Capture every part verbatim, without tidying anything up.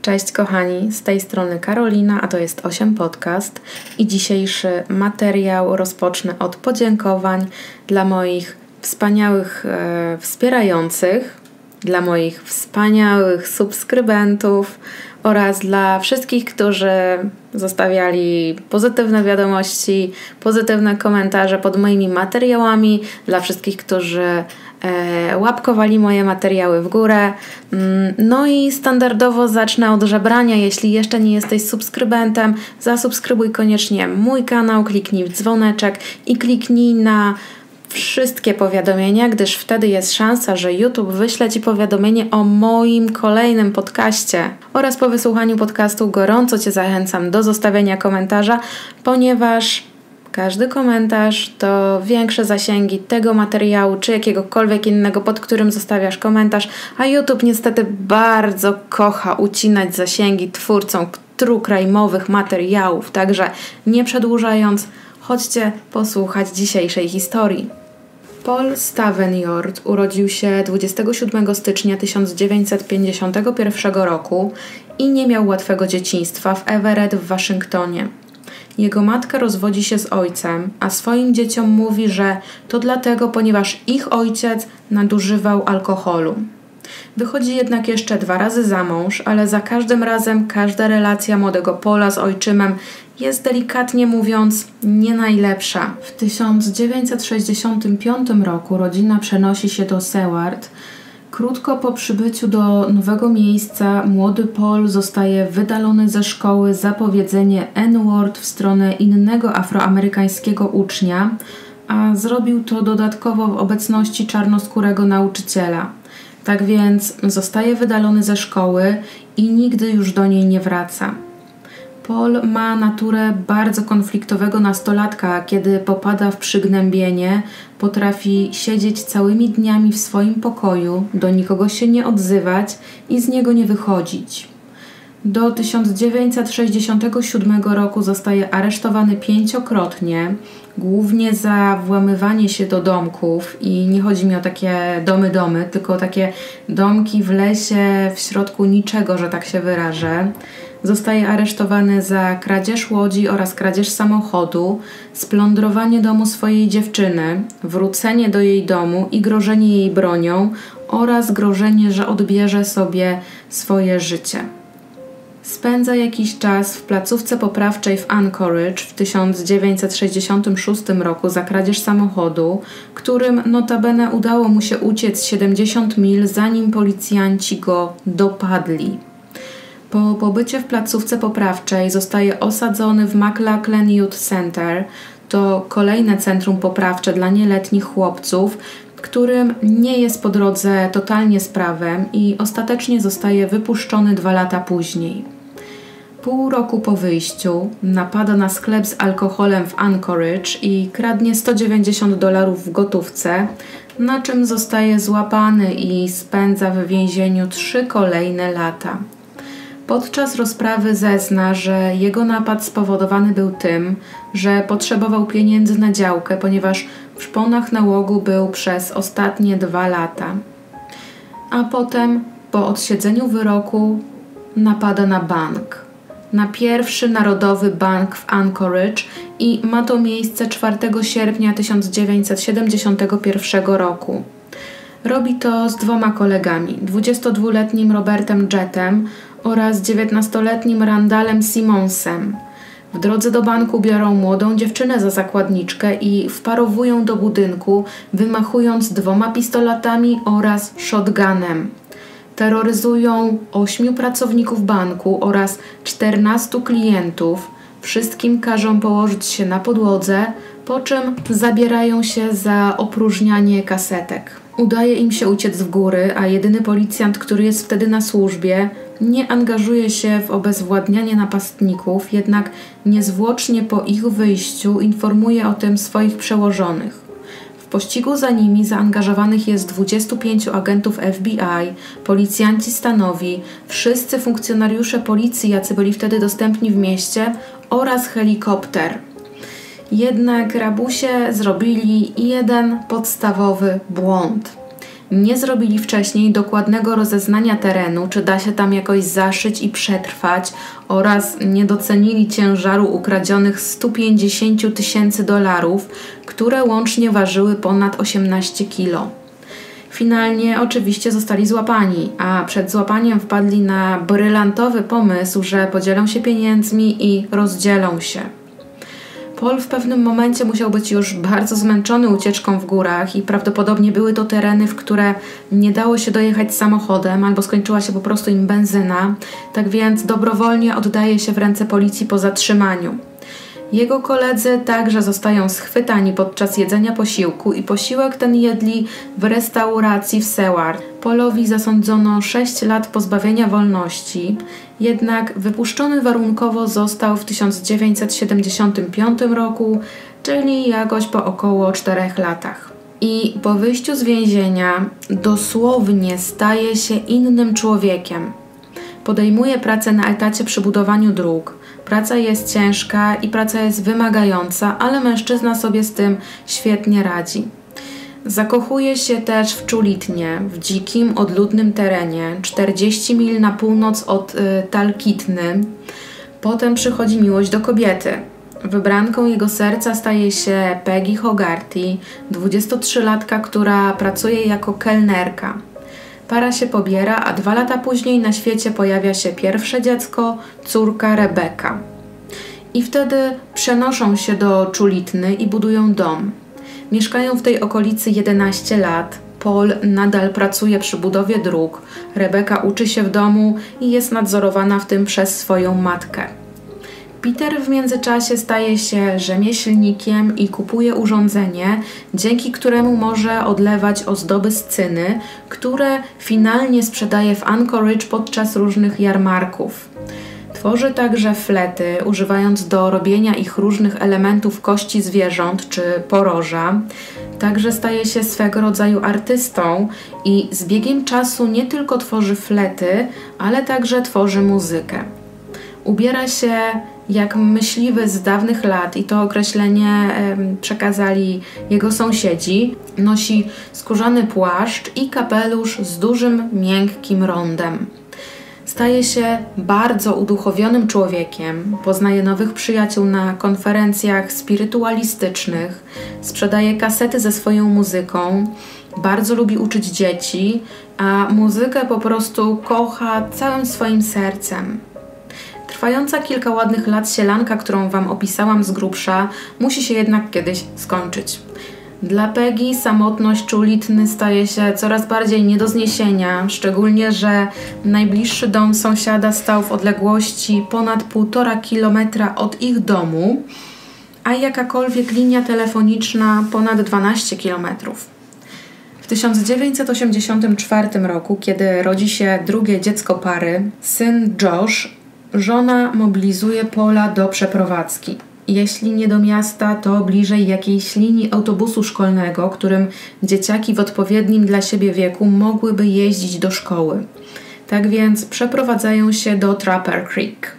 Cześć kochani, z tej strony Karolina, a to jest osiem Podcast i dzisiejszy materiał rozpocznę od podziękowań dla moich wspaniałych e, wspierających, dla moich wspaniałych subskrybentów oraz dla wszystkich, którzy zostawiali pozytywne wiadomości, pozytywne komentarze pod moimi materiałami, dla wszystkich, którzy e, łapkowali moje materiały w górę. No i standardowo zacznę od żebrania. Jeśli jeszcze nie jesteś subskrybentem, zasubskrybuj koniecznie mój kanał, kliknij w dzwoneczek i kliknij na wszystkie powiadomienia, gdyż wtedy jest szansa, że YouTube wyśle Ci powiadomienie o moim kolejnym podcaście. Oraz po wysłuchaniu podcastu gorąco Cię zachęcam do zostawienia komentarza, ponieważ każdy komentarz to większe zasięgi tego materiału, czy jakiegokolwiek innego, pod którym zostawiasz komentarz, a YouTube niestety bardzo kocha ucinać zasięgi twórcom true crime'owych materiałów. Także nie przedłużając, chodźcie posłuchać dzisiejszej historii. Paul Stavenjord urodził się dwudziestego siódmego stycznia tysiąc dziewięćset pięćdziesiątego pierwszego roku i nie miał łatwego dzieciństwa w Everett w Waszyngtonie. Jego matka rozwodzi się z ojcem, a swoim dzieciom mówi, że to dlatego, ponieważ ich ojciec nadużywał alkoholu. Wychodzi jednak jeszcze dwa razy za mąż, ale za każdym razem każda relacja młodego Paula z ojczymem jest delikatnie mówiąc nie najlepsza. W tysiąc dziewięćset sześćdziesiątym piątym roku rodzina przenosi się do Seward. Krótko po przybyciu do nowego miejsca młody Paul zostaje wydalony ze szkoły za powiedzenie N-word w stronę innego afroamerykańskiego ucznia, a zrobił to dodatkowo w obecności czarnoskórego nauczyciela. Tak więc zostaje wydalony ze szkoły i nigdy już do niej nie wraca. Paul ma naturę bardzo konfliktowego nastolatka, kiedy popada w przygnębienie, potrafi siedzieć całymi dniami w swoim pokoju, do nikogo się nie odzywać i z niego nie wychodzić. Do tysiąc dziewięćset sześćdziesiątego siódmego roku zostaje aresztowany pięciokrotnie, głównie za włamywanie się do domków i nie chodzi mi o takie domy domy, tylko takie domki w lesie, w środku niczego, że tak się wyrażę. Zostaje aresztowany za kradzież łodzi oraz kradzież samochodu, splądrowanie domu swojej dziewczyny, wrócenie do jej domu i grożenie jej bronią oraz grożenie, że odbierze sobie swoje życie. Spędza jakiś czas w placówce poprawczej w Anchorage w tysiąc dziewięćset sześćdziesiątym szóstym roku za kradzież samochodu, którym notabene udało mu się uciec siedemdziesiąt mil, zanim policjanci go dopadli. Po pobycie w placówce poprawczej zostaje osadzony w McLachlan Youth Center. To kolejne centrum poprawcze dla nieletnich chłopców, którym nie jest po drodze totalnie z prawem i ostatecznie zostaje wypuszczony dwa lata później. Pół roku po wyjściu napada na sklep z alkoholem w Anchorage i kradnie sto dziewięćdziesiąt dolarów w gotówce, na czym zostaje złapany i spędza w więzieniu trzy kolejne lata. Podczas rozprawy zezna, że jego napad spowodowany był tym, że potrzebował pieniędzy na działkę, ponieważ w szponach nałogu był przez ostatnie dwa lata. A potem, po odsiedzeniu wyroku, napada na bank. Na pierwszy narodowy bank w Anchorage i ma to miejsce czwartego sierpnia tysiąc dziewięćset siedemdziesiątego pierwszego roku. Robi to z dwoma kolegami, dwudziestodwuletnim Robertem Jettem oraz dziewiętnastoletnim Randallem Simmonsem. W drodze do banku biorą młodą dziewczynę za zakładniczkę i wparowują do budynku, wymachując dwoma pistoletami oraz shotgunem. Terroryzują ośmiu pracowników banku oraz czternastu klientów. Wszystkim każą położyć się na podłodze, po czym zabierają się za opróżnianie kasetek. Udaje im się uciec w góry, a jedyny policjant, który jest wtedy na służbie, nie angażuje się w obezwładnianie napastników, jednak niezwłocznie po ich wyjściu informuje o tym swoich przełożonych. W pościgu za nimi zaangażowanych jest dwudziestu pięciu agentów F B I, policjanci stanowi, wszyscy funkcjonariusze policji, jacy byli wtedy dostępni w mieście oraz helikopter. Jednak rabusie zrobili jeden podstawowy błąd. nie zrobili wcześniej dokładnego rozeznania terenu, czy da się tam jakoś zaszyć i przetrwać, oraz nie docenili ciężaru ukradzionych stu pięćdziesięciu tysięcy dolarów, które łącznie ważyły ponad osiemnaście kilo. Finalnie oczywiście zostali złapani, a przed złapaniem wpadli na brylantowy pomysł, że podzielą się pieniędzmi i rozdzielą się. Paul w pewnym momencie musiał być już bardzo zmęczony ucieczką w górach i prawdopodobnie były to tereny, w które nie dało się dojechać samochodem albo skończyła się po prostu im benzyna, tak więc dobrowolnie oddaje się w ręce policji po zatrzymaniu. Jego koledzy także zostają schwytani podczas jedzenia posiłku i posiłek ten jedli w restauracji w Seward. Paulowi zasądzono sześć lat pozbawienia wolności, jednak wypuszczony warunkowo został w tysiąc dziewięćset siedemdziesiątym piątym roku, czyli jakoś po około czterech latach. I po wyjściu z więzienia dosłownie staje się innym człowiekiem. Podejmuje pracę na etacie przy budowaniu dróg. Praca jest ciężka i praca jest wymagająca, ale mężczyzna sobie z tym świetnie radzi. Zakochuje się też w Czulitnie, w dzikim, odludnym terenie, czterdzieści mil na północ od y, Talkeetny. Potem przychodzi miłość do kobiety. Wybranką jego serca staje się Peggy Hogarty, dwudziestotrzylatka, która pracuje jako kelnerka. Para się pobiera, a dwa lata później na świecie pojawia się pierwsze dziecko, córka Rebecca. I wtedy przenoszą się do Czulitny i budują dom. Mieszkają w tej okolicy jedenaście lat. Paul nadal pracuje przy budowie dróg. Rebecca uczy się w domu i jest nadzorowana w tym przez swoją matkę. Peter w międzyczasie staje się rzemieślnikiem i kupuje urządzenie, dzięki któremu może odlewać ozdoby z cyny, które finalnie sprzedaje w Anchorage podczas różnych jarmarków. Tworzy także flety, używając do robienia ich różnych elementów kości zwierząt czy poroża. Także staje się swego rodzaju artystą i z biegiem czasu nie tylko tworzy flety, ale także tworzy muzykę. Ubiera się jak myśliwy z dawnych lat i to określenie e, przekazali jego sąsiedzi. Nosi skórzany płaszcz i kapelusz z dużym, miękkim rondem. Staje się bardzo uduchowionym człowiekiem, poznaje nowych przyjaciół na konferencjach spirytualistycznych, sprzedaje kasety ze swoją muzyką, bardzo lubi uczyć dzieci, a muzykę po prostu kocha całym swoim sercem. Trwająca kilka ładnych lat sielanka, którą Wam opisałam z grubsza, musi się jednak kiedyś skończyć. Dla Peggy samotność Czulitny staje się coraz bardziej nie do zniesienia, szczególnie że najbliższy dom sąsiada stał w odległości ponad półtora kilometra od ich domu, a jakakolwiek linia telefoniczna ponad dwanaście kilometrów. W tysiąc dziewięćset osiemdziesiątym czwartym roku, kiedy rodzi się drugie dziecko pary, syn Josh, żona mobilizuje Paula do przeprowadzki. Jeśli nie do miasta, to bliżej jakiejś linii autobusu szkolnego, którym dzieciaki w odpowiednim dla siebie wieku mogłyby jeździć do szkoły. Tak więc przeprowadzają się do Trapper Creek.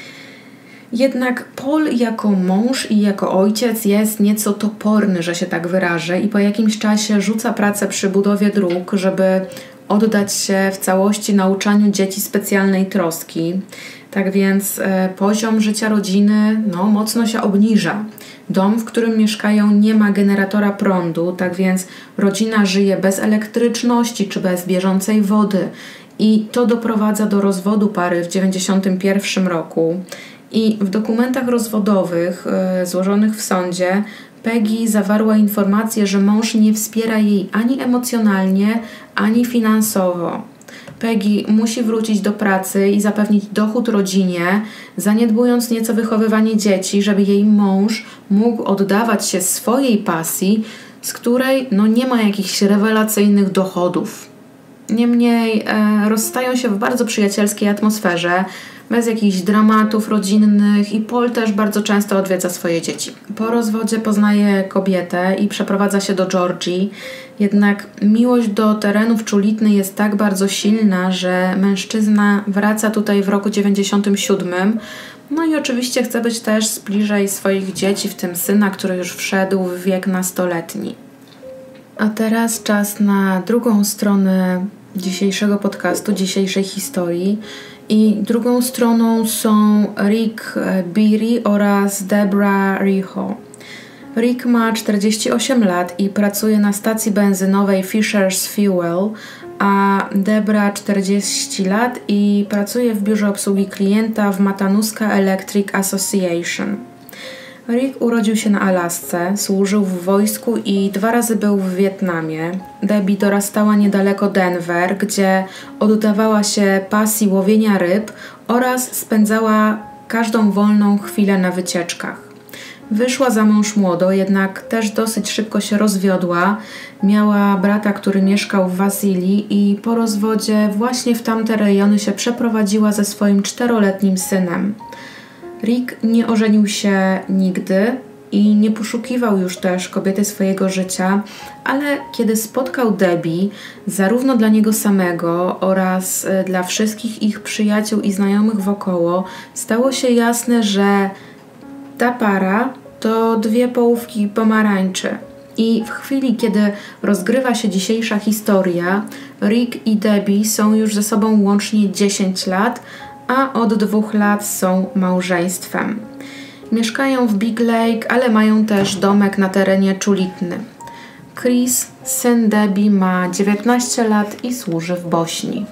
Jednak Paul jako mąż i jako ojciec jest nieco toporny, że się tak wyrażę, i po jakimś czasie rzuca pracę przy budowie dróg, żeby oddać się w całości nauczaniu dzieci specjalnej troski. Tak więc e, poziom życia rodziny no, mocno się obniża. Dom, w którym mieszkają, nie ma generatora prądu, tak więc rodzina żyje bez elektryczności czy bez bieżącej wody. I to doprowadza do rozwodu pary w dziewięćdziesiątym pierwszym roku. I w dokumentach rozwodowych e, złożonych w sądzie Peggy zawarła informację, że mąż nie wspiera jej ani emocjonalnie, ani finansowo. Peggy musi wrócić do pracy i zapewnić dochód rodzinie, zaniedbując nieco wychowywanie dzieci, żeby jej mąż mógł oddawać się swojej pasji, z której no, nie ma jakichś rewelacyjnych dochodów. Niemniej e, rozstają się w bardzo przyjacielskiej atmosferze, bez jakichś dramatów rodzinnych, i Paul też bardzo często odwiedza swoje dzieci. Po rozwodzie poznaje kobietę i przeprowadza się do Georgii, jednak miłość do terenów Czulitny jest tak bardzo silna, że mężczyzna wraca tutaj w roku dziewięćdziesiątym siódmym, no i oczywiście chce być też bliżej swoich dzieci, w tym syna, który już wszedł w wiek nastoletni. A teraz czas na drugą stronę dzisiejszego podcastu, dzisiejszej historii. I drugą stroną są Rick Beery oraz Debra Riho. Rick ma czterdzieści osiem lat i pracuje na stacji benzynowej Fisher's Fuel, a Debra czterdzieści lat i pracuje w biurze obsługi klienta w Matanuska Electric Association. Rick urodził się na Alasce, służył w wojsku i dwa razy był w Wietnamie. Debbie dorastała niedaleko Denver, gdzie oddawała się pasji łowienia ryb oraz spędzała każdą wolną chwilę na wycieczkach. Wyszła za mąż młodo, jednak też dosyć szybko się rozwiodła. Miała brata, który mieszkał w Wasylii i po rozwodzie właśnie w tamte rejony się przeprowadziła ze swoim czteroletnim synem. Rick nie ożenił się nigdy i nie poszukiwał już też kobiety swojego życia, ale kiedy spotkał Debbie, zarówno dla niego samego oraz dla wszystkich ich przyjaciół i znajomych wokoło, stało się jasne, że ta para to dwie połówki pomarańczy. I w chwili, kiedy rozgrywa się dzisiejsza historia, Rick i Debbie są już ze sobą łącznie dziesięć lat, a od dwóch lat są małżeństwem. Mieszkają w Big Lake, ale mają też domek na terenie Czulitny. Chris, syn Debbie, ma dziewiętnaście lat i służy w Bośni.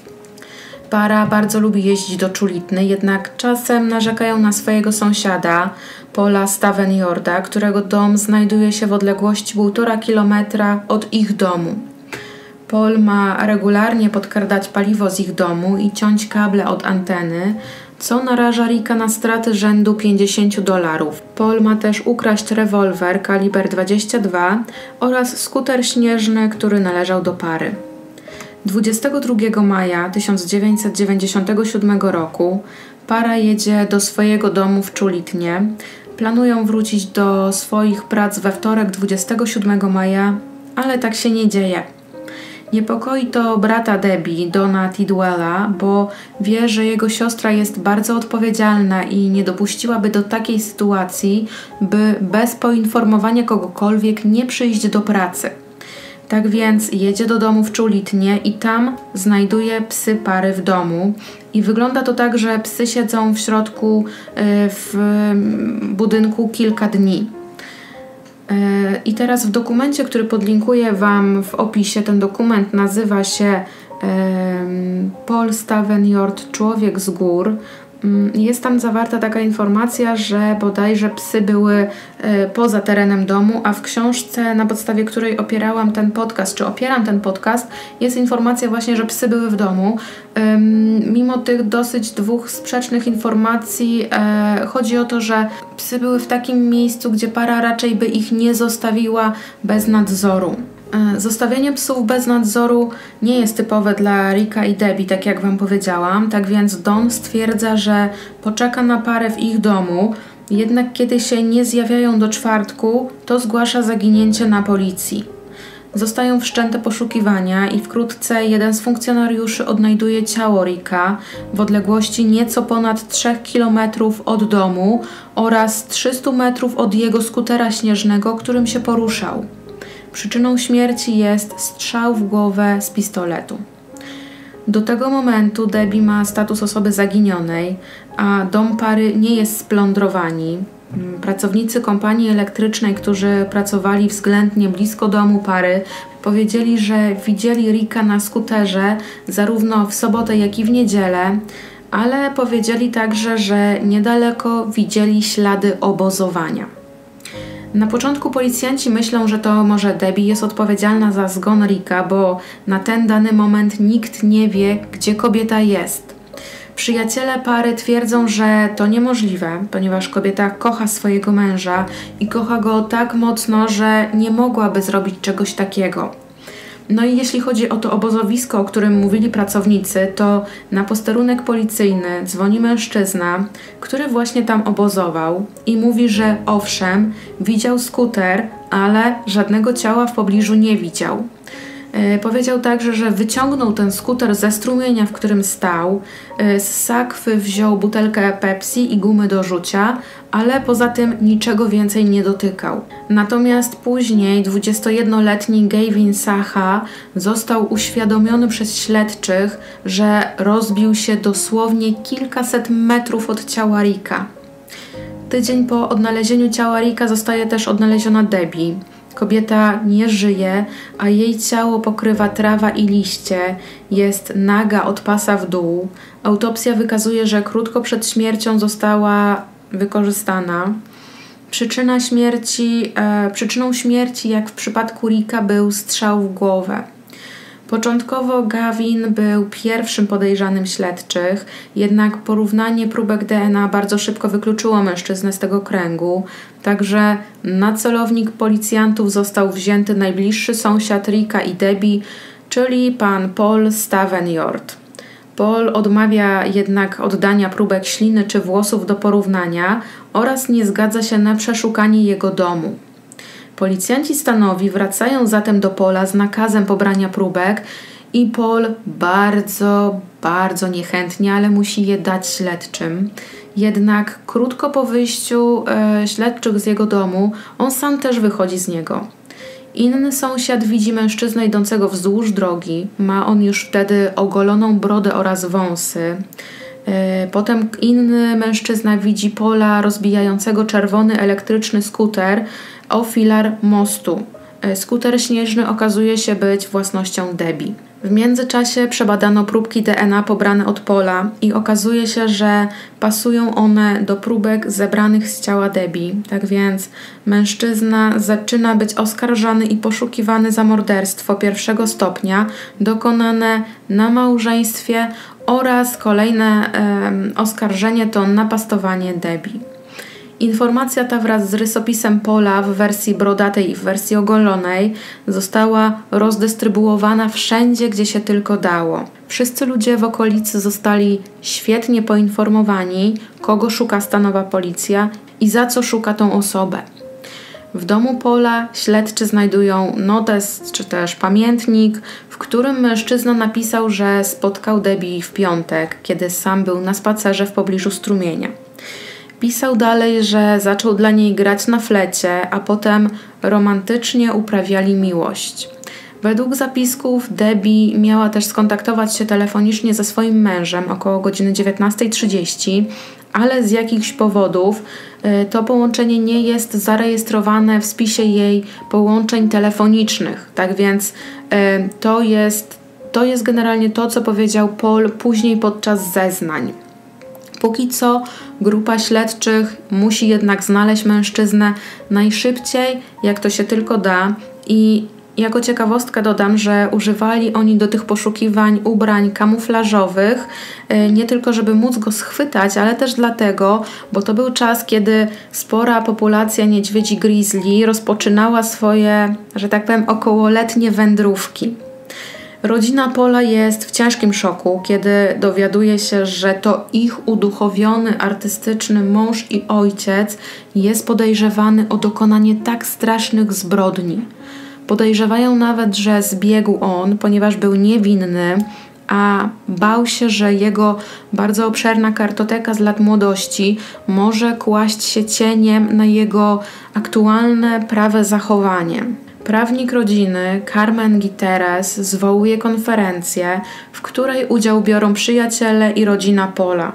Para bardzo lubi jeździć do Czulitny, jednak czasem narzekają na swojego sąsiada, Paula Stavenyorda, którego dom znajduje się w odległości półtora kilometra od ich domu. Paul ma regularnie podkradać paliwo z ich domu i ciąć kable od anteny, co naraża Ricka na straty rzędu pięćdziesiąt dolarów. Paul ma też ukraść rewolwer kaliber dwadzieścia dwa oraz skuter śnieżny, który należał do pary. dwudziestego drugiego maja tysiąc dziewięćset dziewięćdziesiątego siódmego roku para jedzie do swojego domu w Czulitnie. Planują wrócić do swoich prac we wtorek dwudziestego siódmego maja, ale tak się nie dzieje. Niepokoi to brata Debbie, Dona Tidwella, bo wie, że jego siostra jest bardzo odpowiedzialna i nie dopuściłaby do takiej sytuacji, by bez poinformowania kogokolwiek nie przyjść do pracy. Tak więc jedzie do domu w Czulitnie i tam znajduje psy pary w domu. I wygląda to tak, że psy siedzą w środku w budynku kilka dni. I teraz w dokumencie, który podlinkuję Wam w opisie, ten dokument nazywa się Paul Stavenyord, Człowiek z gór. Jest tam zawarta taka informacja, że bodajże psy były poza terenem domu, a w książce, na podstawie której opierałam ten podcast, czy opieram ten podcast, jest informacja właśnie, że psy były w domu. Mimo tych dosyć dwóch sprzecznych informacji, chodzi o to, że psy były w takim miejscu, gdzie para raczej by ich nie zostawiła bez nadzoru. Zostawienie psów bez nadzoru nie jest typowe dla Ricka i Debbie, tak jak Wam powiedziałam, tak więc Don stwierdza, że poczeka na parę w ich domu, jednak kiedy się nie zjawiają do czwartku, to zgłasza zaginięcie na policji. Zostają wszczęte poszukiwania i wkrótce jeden z funkcjonariuszy odnajduje ciało Ricka w odległości nieco ponad trzech kilometrów od domu oraz trzystu metrów od jego skutera śnieżnego, którym się poruszał. Przyczyną śmierci jest strzał w głowę z pistoletu. Do tego momentu Debbie ma status osoby zaginionej, a dom pary nie jest splądrowany. Pracownicy kompanii elektrycznej, którzy pracowali względnie blisko domu pary, powiedzieli, że widzieli Ricka na skuterze zarówno w sobotę, jak i w niedzielę, ale powiedzieli także, że niedaleko widzieli ślady obozowania. Na początku policjanci myślą, że to może Debbie jest odpowiedzialna za zgon Ricka, bo na ten dany moment nikt nie wie, gdzie kobieta jest. Przyjaciele pary twierdzą, że to niemożliwe, ponieważ kobieta kocha swojego męża i kocha go tak mocno, że nie mogłaby zrobić czegoś takiego. No i jeśli chodzi o to obozowisko, o którym mówili pracownicy, to na posterunek policyjny dzwoni mężczyzna, który właśnie tam obozował i mówi, że owszem, widział skuter, ale żadnego ciała w pobliżu nie widział. Powiedział także, że wyciągnął ten skuter ze strumienia, w którym stał. Z sakwy wziął butelkę Pepsi i gumy do rzucia, ale poza tym niczego więcej nie dotykał. Natomiast później dwudziestojednoletni Gavin Saha został uświadomiony przez śledczych, że rozbił się dosłownie kilkaset metrów od ciała Ricka. Tydzień po odnalezieniu ciała Ricka zostaje też odnaleziona Debbie. Kobieta nie żyje, a jej ciało pokrywa trawa i liście, jest naga od pasa w dół. Autopsja wykazuje, że krótko przed śmiercią została wykorzystana. Przyczyna śmierci, e, przyczyną śmierci, jak w przypadku Ricka, był strzał w głowę. Początkowo Gavin był pierwszym podejrzanym śledczych, jednak porównanie próbek D N A bardzo szybko wykluczyło mężczyznę z tego kręgu, także na celownik policjantów został wzięty najbliższy sąsiad Ricka i Debbie, czyli pan Paul Stavenjord. Paul odmawia jednak oddania próbek śliny czy włosów do porównania oraz nie zgadza się na przeszukanie jego domu. Policjanci stanowi wracają zatem do Paula z nakazem pobrania próbek i Paul bardzo, bardzo niechętnie, ale musi je dać śledczym. Jednak krótko po wyjściu e, śledczych z jego domu, on sam też wychodzi z niego. Inny sąsiad widzi mężczyznę idącego wzdłuż drogi. Ma on już wtedy ogoloną brodę oraz wąsy. E, potem inny mężczyzna widzi Paula rozbijającego czerwony elektryczny skuter o filar mostu. Skuter śnieżny okazuje się być własnością Debbie. W międzyczasie przebadano próbki D N A pobrane od Paula i okazuje się, że pasują one do próbek zebranych z ciała Debbie. Tak więc mężczyzna zaczyna być oskarżany i poszukiwany za morderstwo pierwszego stopnia dokonane na małżeństwie oraz kolejne um, oskarżenie to napastowanie Debbie. Informacja ta wraz z rysopisem Paula w wersji brodatej i w wersji ogolonej została rozdystrybuowana wszędzie, gdzie się tylko dało. Wszyscy ludzie w okolicy zostali świetnie poinformowani, kogo szuka stanowa policja i za co szuka tą osobę. W domu Paula śledczy znajdują notes czy też pamiętnik, w którym mężczyzna napisał, że spotkał Debbie w piątek, kiedy sam był na spacerze w pobliżu strumienia. Pisał dalej, że zaczął dla niej grać na flecie, a potem romantycznie uprawiali miłość. Według zapisków Debbie miała też skontaktować się telefonicznie ze swoim mężem około godziny dziewiętnasta trzydzieści, ale z jakichś powodów y, to połączenie nie jest zarejestrowane w spisie jej połączeń telefonicznych. Tak więc y, to jest, to jest generalnie to, co powiedział Paul później podczas zeznań. Póki co grupa śledczych musi jednak znaleźć mężczyznę najszybciej, jak to się tylko da, i jako ciekawostkę dodam, że używali oni do tych poszukiwań ubrań kamuflażowych, nie tylko żeby móc go schwytać, ale też dlatego, bo to był czas, kiedy spora populacja niedźwiedzi grizzly rozpoczynała swoje, że tak powiem, okołoletnie wędrówki. Rodzina Paula jest w ciężkim szoku, kiedy dowiaduje się, że to ich uduchowiony, artystyczny mąż i ojciec jest podejrzewany o dokonanie tak strasznych zbrodni. Podejrzewają nawet, że zbiegł on, ponieważ był niewinny, a bał się, że jego bardzo obszerna kartoteka z lat młodości może kłaść się cieniem na jego aktualne, prawe zachowanie. Prawnik rodziny, Carmen Gutierrez, zwołuje konferencję, w której udział biorą przyjaciele i rodzina Paula.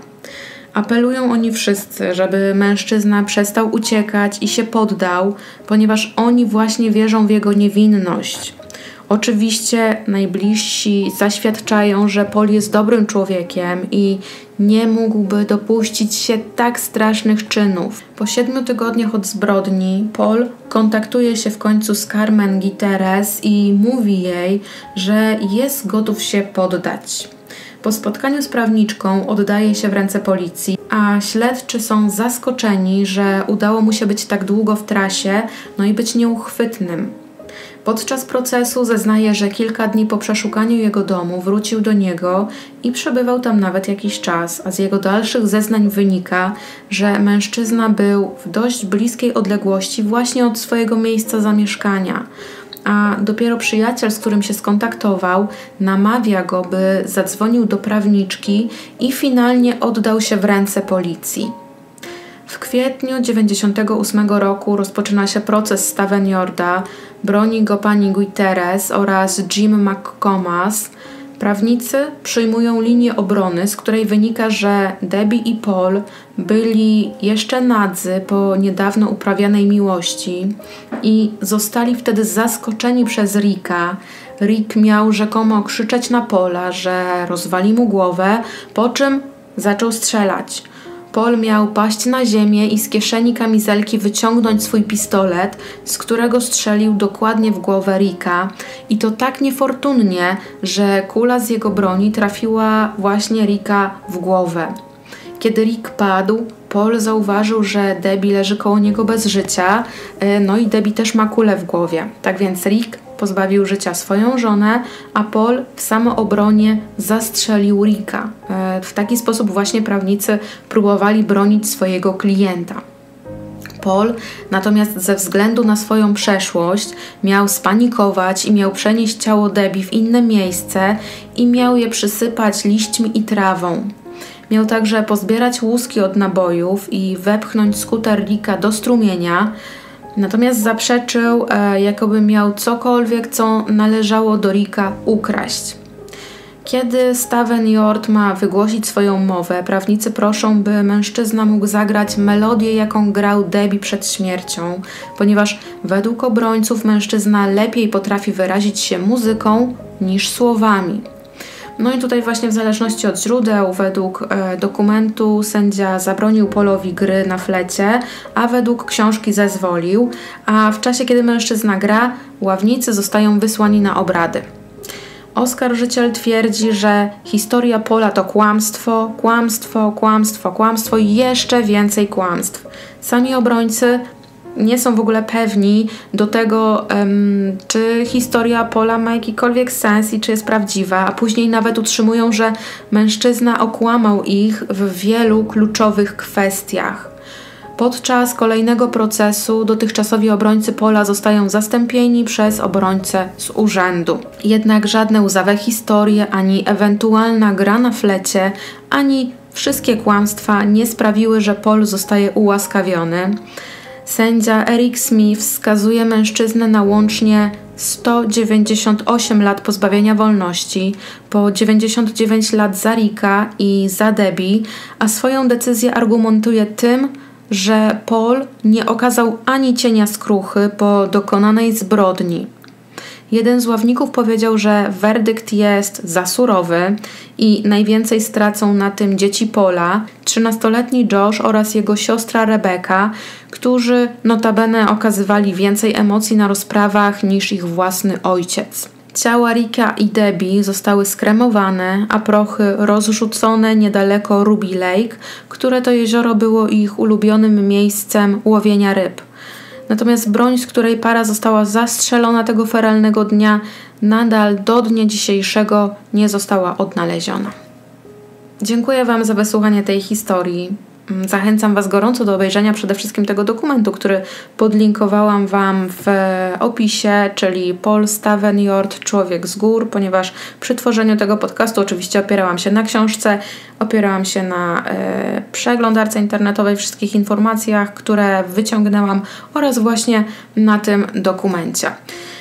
Apelują oni wszyscy, żeby mężczyzna przestał uciekać i się poddał, ponieważ oni właśnie wierzą w jego niewinność. Oczywiście najbliżsi zaświadczają, że Paul jest dobrym człowiekiem i nie mógłby dopuścić się tak strasznych czynów. Po siedmiu tygodniach od zbrodni Paul kontaktuje się w końcu z Carmen Gutierrez i mówi jej, że jest gotów się poddać. Po spotkaniu z prawniczką oddaje się w ręce policji, a śledczy są zaskoczeni, że udało mu się być tak długo w trasie, no i być nieuchwytnym. Podczas procesu zeznaje, że kilka dni po przeszukaniu jego domu wrócił do niego i przebywał tam nawet jakiś czas, a z jego dalszych zeznań wynika, że mężczyzna był w dość bliskiej odległości właśnie od swojego miejsca zamieszkania. a dopiero przyjaciel, z którym się skontaktował, namawia go, by zadzwonił do prawniczki i finalnie oddał się w ręce policji. W kwietniu dziewięćdziesiątego ósmego roku rozpoczyna się proces Staveniorda, broni go pani Guiteres oraz Jim McComas. Prawnicy przyjmują linię obrony, z której wynika, że Debbie i Paul byli jeszcze nadzy po niedawno uprawianej miłości i zostali wtedy zaskoczeni przez Ricka. Rick miał rzekomo krzyczeć na Paula, że rozwali mu głowę, po czym zaczął strzelać. Paul miał paść na ziemię i z kieszeni kamizelki wyciągnąć swój pistolet, z którego strzelił dokładnie w głowę Ricka. I to tak niefortunnie, że kula z jego broni trafiła właśnie Ricka w głowę. Kiedy Rick padł, Paul zauważył, że Debbie leży koło niego bez życia, no i Debbie też ma kulę w głowie. Tak więc Rick pozbawił życia swoją żonę, a Paul w samoobronie zastrzelił Ricka. W taki sposób właśnie prawnicy próbowali bronić swojego klienta. Paul natomiast ze względu na swoją przeszłość miał spanikować i miał przenieść ciało Debbie w inne miejsce i miał je przysypać liśćmi i trawą. Miał także pozbierać łuski od nabojów i wepchnąć skuter Ricka do strumienia, natomiast zaprzeczył, e, jakoby miał cokolwiek, co należało do Ricka, ukraść. Kiedy Staveniord ma wygłosić swoją mowę, prawnicy proszą, by mężczyzna mógł zagrać melodię, jaką grał Debbie przed śmiercią, ponieważ według obrońców mężczyzna lepiej potrafi wyrazić się muzyką niż słowami. No i tutaj właśnie w zależności od źródeł, według e, dokumentu sędzia zabronił Paulowi gry na flecie, a według książki zezwolił, a w czasie, kiedy mężczyzna gra, ławnicy zostają wysłani na obrady. Oskarżyciel twierdzi, że historia Paula to kłamstwo, kłamstwo, kłamstwo, kłamstwo i jeszcze więcej kłamstw. Sami obrońcy nie są w ogóle pewni do tego, um, czy historia Paula ma jakikolwiek sens i czy jest prawdziwa, a później nawet utrzymują, że mężczyzna okłamał ich w wielu kluczowych kwestiach. Podczas kolejnego procesu dotychczasowi obrońcy Paula zostają zastąpieni przez obrońcę z urzędu. Jednak żadne łzawe historie, ani ewentualna gra na flecie, ani wszystkie kłamstwa nie sprawiły, że Paul zostaje ułaskawiony. Sędzia Eric Smith skazuje mężczyznę na łącznie sto dziewięćdziesiąt osiem lat pozbawienia wolności, po dziewięćdziesiąt dziewięć lat za Ricka i za Debbie, a swoją decyzję argumentuje tym, że Paul nie okazał ani cienia skruchy po dokonanej zbrodni. Jeden z ławników powiedział, że werdykt jest za surowy i najwięcej stracą na tym dzieci Paula, trzynastoletni Josh oraz jego siostra Rebecca, którzy notabene okazywali więcej emocji na rozprawach niż ich własny ojciec. Ciała Ricka i Debbie zostały skremowane, a prochy rozrzucone niedaleko Ruby Lake, które to jezioro było ich ulubionym miejscem łowienia ryb. Natomiast broń, z której para została zastrzelona tego feralnego dnia, nadal do dnia dzisiejszego nie została odnaleziona. Dziękuję Wam za wysłuchanie tej historii. Zachęcam Was gorąco do obejrzenia przede wszystkim tego dokumentu, który podlinkowałam Wam w opisie, czyli Paul Staveniord, Człowiek z gór, ponieważ przy tworzeniu tego podcastu oczywiście opierałam się na książce, opierałam się na e, przeglądarce internetowej, wszystkich informacjach, które wyciągnęłam oraz właśnie na tym dokumencie.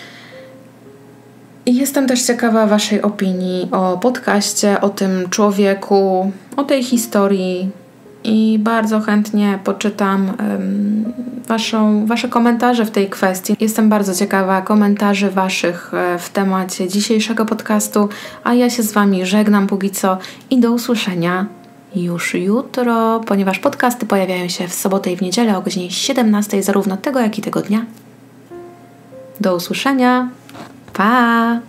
I jestem też ciekawa Waszej opinii o podcaście, o tym człowieku, o tej historii, i bardzo chętnie poczytam um, waszą, Wasze komentarze w tej kwestii. Jestem bardzo ciekawa komentarzy Waszych w temacie dzisiejszego podcastu, a ja się z Wami żegnam póki co i do usłyszenia już jutro, ponieważ podcasty pojawiają się w sobotę i w niedzielę o godzinie siedemnastej, zarówno tego, jak i tego dnia. Do usłyszenia. Pa!